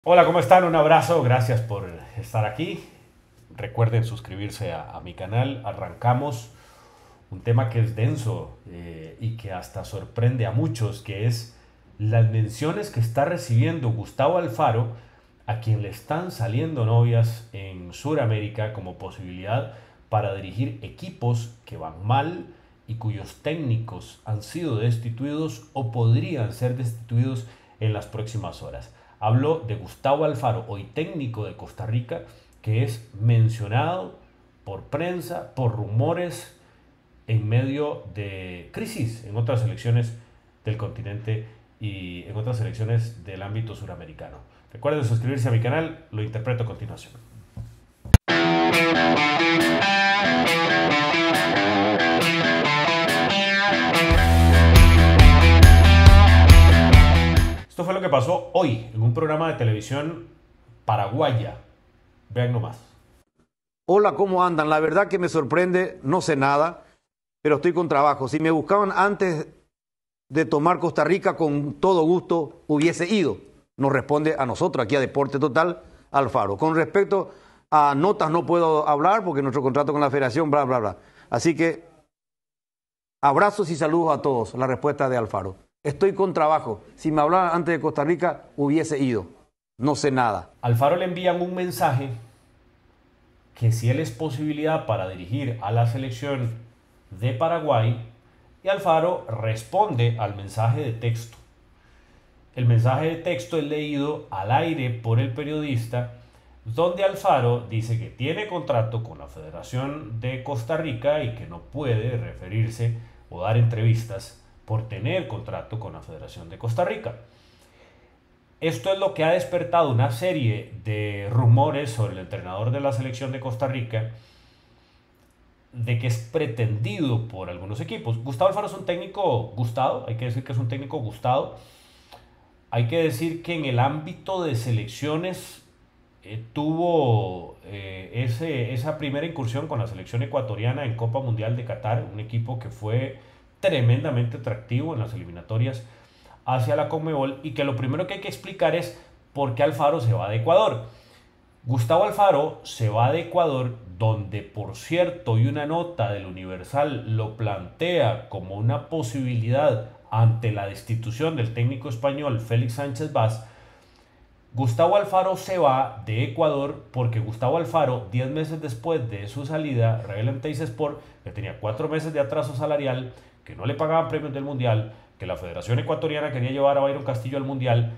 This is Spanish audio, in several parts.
Hola, ¿cómo están? Un abrazo, gracias por estar aquí. Recuerden suscribirse a mi canal. Arrancamos un tema que es denso y que hasta sorprende a muchos, que es las menciones que está recibiendo Gustavo Alfaro, a quien le están saliendo novias en Sudamérica como posibilidad para dirigir equipos que van mal y cuyos técnicos han sido destituidos o podrían ser destituidos en las próximas horas. Hablo de Gustavo Alfaro, hoy técnico de Costa Rica, que es mencionado por prensa, por rumores, en medio de crisis en otras selecciones del continente y en otras selecciones del ámbito suramericano. Recuerden suscribirse a mi canal, lo interpreto a continuación. Esto fue lo que pasó hoy en un programa de televisión paraguaya. Vean nomás. Hola, ¿cómo andan? La verdad que me sorprende, no sé nada, pero estoy con trabajo. Si me buscaban antes de tomar Costa Rica, con todo gusto hubiese ido. Nos responde a nosotros, aquí a Deporte Total, Alfaro. Con respecto a notas no puedo hablar porque nuestro contrato con la federación, bla, bla, bla. Así que abrazos y saludos a todos, la respuesta de Alfaro. Estoy con trabajo. Si me hablaban antes de Costa Rica, hubiese ido. No sé nada. Alfaro le envían un mensaje que si él es posibilidad para dirigir a la selección de Paraguay, y Alfaro responde al mensaje de texto. El mensaje de texto es leído al aire por el periodista, donde Alfaro dice que tiene contrato con la Federación de Costa Rica y que no puede referirse o dar entrevistas por tener contrato con la Federación de Costa Rica. Esto es lo que ha despertado una serie de rumores sobre el entrenador de la selección de Costa Rica, de que es pretendido por algunos equipos. Gustavo Alfaro es un técnico gustado, hay que decir que es un técnico gustado. Hay que decir que en el ámbito de selecciones tuvo esa primera incursión con la selección ecuatoriana en Copa Mundial de Qatar, un equipo que fue tremendamente atractivo en las eliminatorias hacia la Conmebol, y que lo primero que hay que explicar es por qué Alfaro se va de Ecuador. Gustavo Alfaro se va de Ecuador, donde por cierto, y una nota del Universal lo plantea como una posibilidad ante la destitución del técnico español Félix Sánchez Vaz. Gustavo Alfaro se va de Ecuador porque Gustavo Alfaro, 10 meses después de su salida, revela en Teis Sport que tenía 4 meses de atraso salarial, que no le pagaban premios del Mundial, que la Federación Ecuatoriana quería llevar a Byron Castillo al Mundial,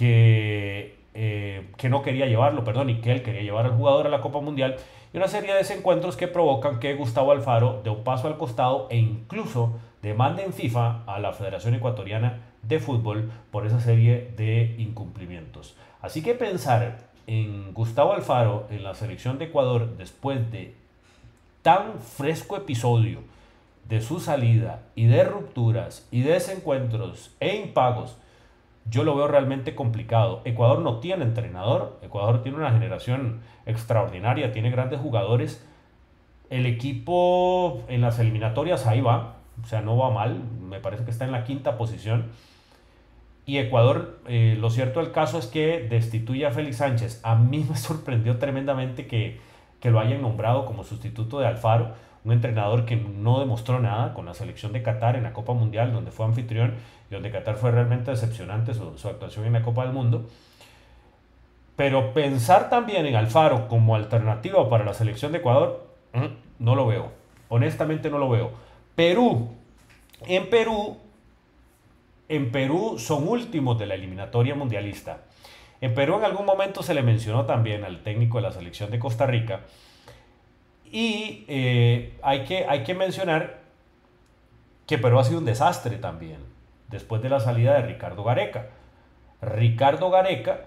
que no quería llevarlo, perdón, y que él quería llevar al jugador a la Copa Mundial, y una serie de desencuentros que provocan que Gustavo Alfaro dé un paso al costado e incluso demande en FIFA a la Federación Ecuatoriana de Fútbol por esa serie de incumplimientos. Así que pensar en Gustavo Alfaro en la selección de Ecuador después de tan fresco episodio de su salida y de rupturas y de desencuentros e impagos, yo lo veo realmente complicado. Ecuador no tiene entrenador, Ecuador tiene una generación extraordinaria, tiene grandes jugadores. El equipo en las eliminatorias ahí va, o sea, no va mal, me parece que está en la quinta posición. Y Ecuador, lo cierto del caso es que destituye a Félix Sánchez. A mí me sorprendió tremendamente que lo hayan nombrado como sustituto de Alfaro, un entrenador que no demostró nada con la selección de Qatar en la Copa Mundial, donde fue anfitrión y donde Qatar fue realmente decepcionante su actuación en la Copa del Mundo. Pero pensar también en Alfaro como alternativa para la selección de Ecuador, no lo veo. Honestamente no lo veo. Perú. En Perú, en Perú son últimos de la eliminatoria mundialista. En Perú en algún momento se le mencionó también al técnico de la selección de Costa Rica. Y hay que mencionar que Perú ha sido un desastre también, después de la salida de Ricardo Gareca. Ricardo Gareca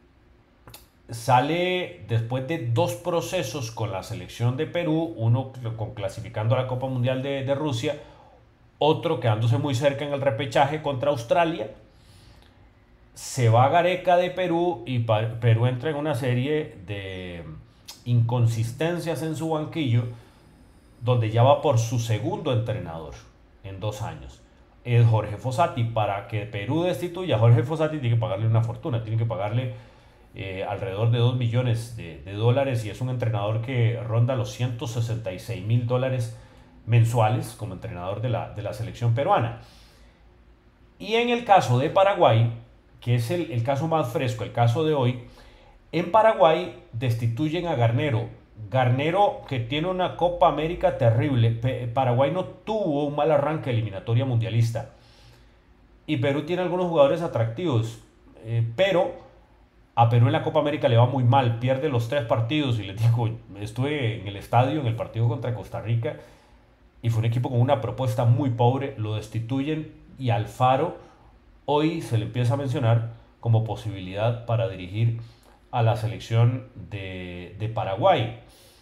sale después de 2 procesos con la selección de Perú, uno con clasificando a la Copa Mundial de Rusia, otro quedándose muy cerca en el repechaje contra Australia. Se va Gareca de Perú y Perú entra en una serie de inconsistencias en su banquillo, donde ya va por su segundo entrenador en 2 años. Es Jorge Fossati. Para que Perú destituya a Jorge Fossati tiene que pagarle una fortuna, tiene que pagarle alrededor de 2 millones de dólares, y es un entrenador que ronda los 166 mil dólares mensuales como entrenador de la selección peruana. Y en el caso de Paraguay, que es el caso más fresco, el caso de hoy, en Paraguay destituyen a Garnero. Garnero, que tiene una Copa América terrible. Paraguay no tuvo un mal arranque eliminatoria mundialista. Y Perú tiene algunos jugadores atractivos. Pero a Perú en la Copa América le va muy mal. Pierde los 3 partidos. Y les digo, estuve en el estadio en el partido contra Costa Rica. Y fue un equipo con una propuesta muy pobre. Lo destituyen. Y Alfaro hoy se le empieza a mencionar como posibilidad para dirigir a la selección de Paraguay.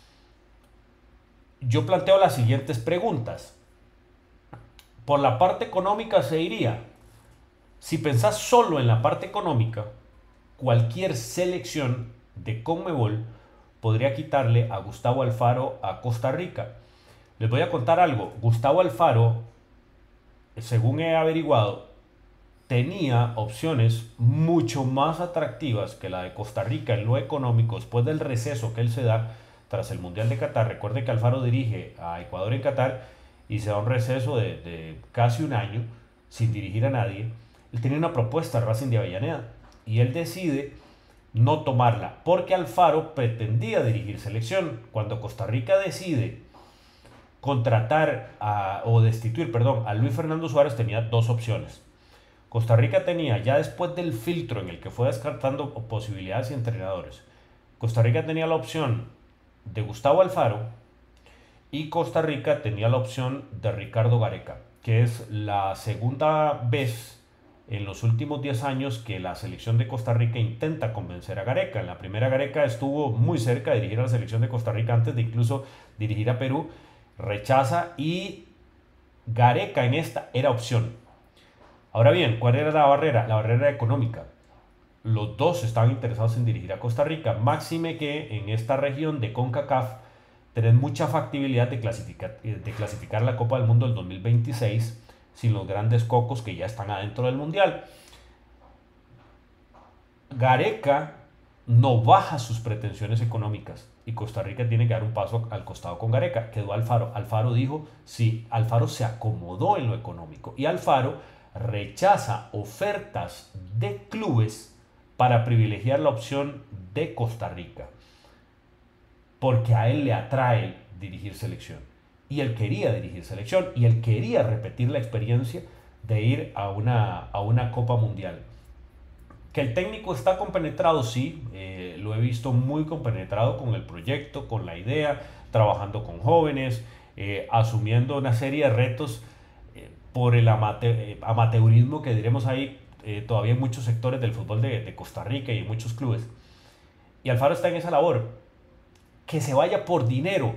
Yo planteo las siguientes preguntas. Por la parte económica se iría. Si pensás solo en la parte económica, cualquier selección de Conmebol podría quitarle a Gustavo Alfaro a Costa Rica. Les voy a contar algo. Gustavo Alfaro, según he averiguado, tenía opciones mucho más atractivas que la de Costa Rica en lo económico después del receso que él se da tras el Mundial de Qatar. Recuerde que Alfaro dirige a Ecuador en Qatar y se da un receso de casi un año sin dirigir a nadie. Él tenía una propuesta Racing de Avellaneda y él decide no tomarla porque Alfaro pretendía dirigir selección. Cuando Costa Rica decide contratar o destituir, perdón, a Luis Fernando Suárez, tenía dos opciones. Costa Rica tenía, ya después del filtro en el que fue descartando posibilidades y entrenadores, Costa Rica tenía la opción de Gustavo Alfaro y Costa Rica tenía la opción de Ricardo Gareca, que es la segunda vez en los últimos 10 años que la selección de Costa Rica intenta convencer a Gareca. En la primera, Gareca estuvo muy cerca de dirigir a la selección de Costa Rica antes de incluso dirigir a Perú, rechaza, y Gareca en esta era opción. Ahora bien, ¿cuál era la barrera? La barrera económica. Los dos estaban interesados en dirigir a Costa Rica, máxime que en esta región de CONCACAF tenés mucha factibilidad de clasificar la Copa del Mundo del 2026 sin los grandes cocos que ya están adentro del Mundial. Gareca no baja sus pretensiones económicas y Costa Rica tiene que dar un paso al costado con Gareca. Quedó Alfaro. Alfaro dijo, sí, Alfaro se acomodó en lo económico y Alfaro rechaza ofertas de clubes para privilegiar la opción de Costa Rica, porque a él le atrae dirigir selección, y él quería dirigir selección, y él quería repetir la experiencia de ir a una Copa Mundial. Que el técnico está compenetrado, sí, lo he visto muy compenetrado con el proyecto, con la idea, trabajando con jóvenes, asumiendo una serie de retos por el amateurismo que diremos ahí todavía en muchos sectores del fútbol de Costa Rica y en muchos clubes. Y Alfaro está en esa labor. Que se vaya por dinero,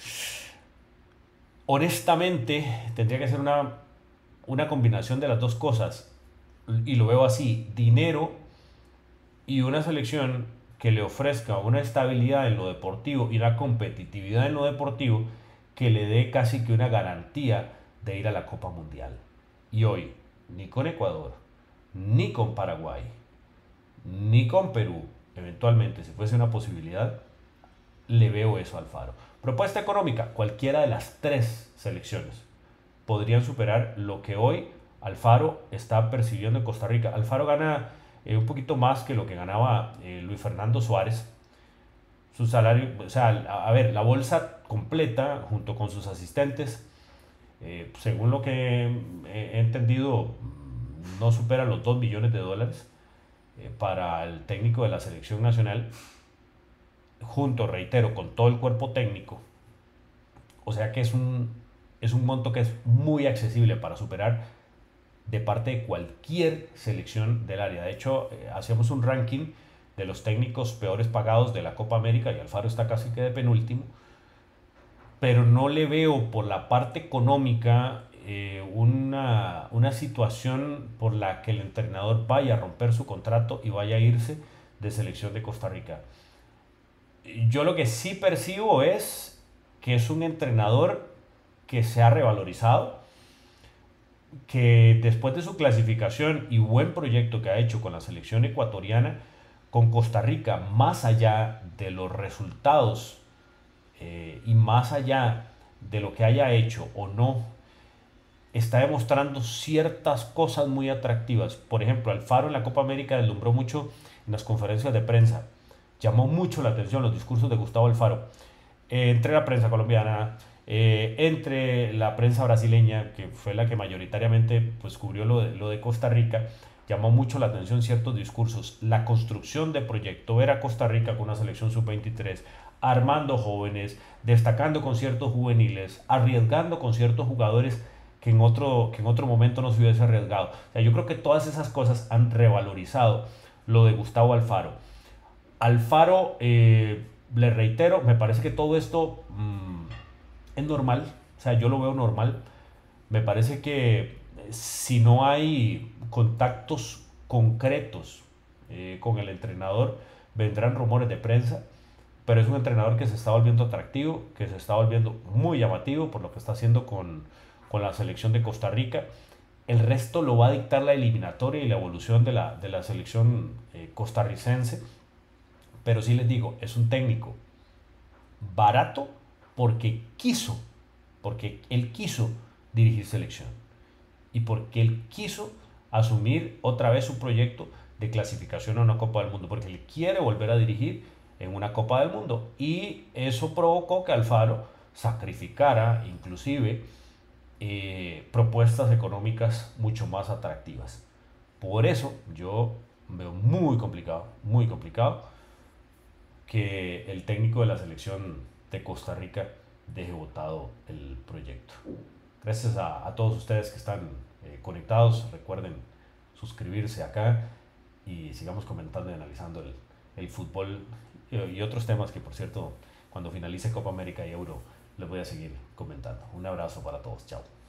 honestamente, tendría que ser una combinación de las dos cosas. Y lo veo así: dinero y una selección que le ofrezca una estabilidad en lo deportivo y una competitividad en lo deportivo que le dé casi que una garantía de ir a la Copa Mundial. Y hoy, ni con Ecuador, ni con Paraguay, ni con Perú, eventualmente, si fuese una posibilidad, le veo eso a Alfaro. Propuesta económica: cualquiera de las tres selecciones podrían superar lo que hoy Alfaro está percibiendo en Costa Rica. Alfaro gana un poquito más que lo que ganaba Luis Fernando Suárez. Su salario, o sea, a ver, la bolsa completa junto con sus asistentes, según lo que he entendido, no supera los 2 millones de dólares para el técnico de la selección nacional, junto, reitero, con todo el cuerpo técnico. O sea que es un monto que es muy accesible para superar de parte de cualquier selección del área. De hecho, hacemos un ranking de los técnicos peores pagados de la Copa América y Alfaro está casi que de penúltimo, pero no le veo por la parte económica una situación por la que el entrenador vaya a romper su contrato y vaya a irse de selección de Costa Rica. Yo lo que sí percibo es que es un entrenador que se ha revalorizado, que después de su clasificación y buen proyecto que ha hecho con la selección ecuatoriana, con Costa Rica, más allá de los resultados y más allá de lo que haya hecho o no, está demostrando ciertas cosas muy atractivas. Por ejemplo, Alfaro en la Copa América deslumbró mucho en las conferencias de prensa. Llamó mucho la atención los discursos de Gustavo Alfaro. Entre la prensa colombiana, entre la prensa brasileña, que fue la que mayoritariamente pues, cubrió lo de Costa Rica, llamó mucho la atención ciertos discursos. La construcción de proyecto, ver a Costa Rica con una selección sub-23, armando jóvenes, destacando con ciertos juveniles, arriesgando con ciertos jugadores que en otro momento no se hubiese arriesgado. O sea, yo creo que todas esas cosas han revalorizado lo de Gustavo Alfaro. Alfaro, le reitero, me parece que todo esto es normal, o sea, yo lo veo normal. Me parece que si no hay contactos concretos con el entrenador, vendrán rumores de prensa, pero es un entrenador que se está volviendo atractivo, que se está volviendo muy llamativo por lo que está haciendo con la selección de Costa Rica. El resto lo va a dictar la eliminatoria y la evolución de la selección costarricense. Pero sí les digo, es un técnico barato porque él quiso dirigir selección y porque él quiso asumir otra vez su proyecto de clasificación a una Copa del Mundo, porque él quiere volver a dirigir en una Copa del Mundo. Y eso provocó que Alfaro sacrificara inclusive propuestas económicas mucho más atractivas. Por eso yo veo muy complicado que el técnico de la selección de Costa Rica deje votado el proyecto. Gracias a todos ustedes que están conectados. Recuerden suscribirse acá y sigamos comentando y analizando el fútbol y otros temas que, por cierto, cuando finalice Copa América y Euro, les voy a seguir comentando. Un abrazo para todos. Chao.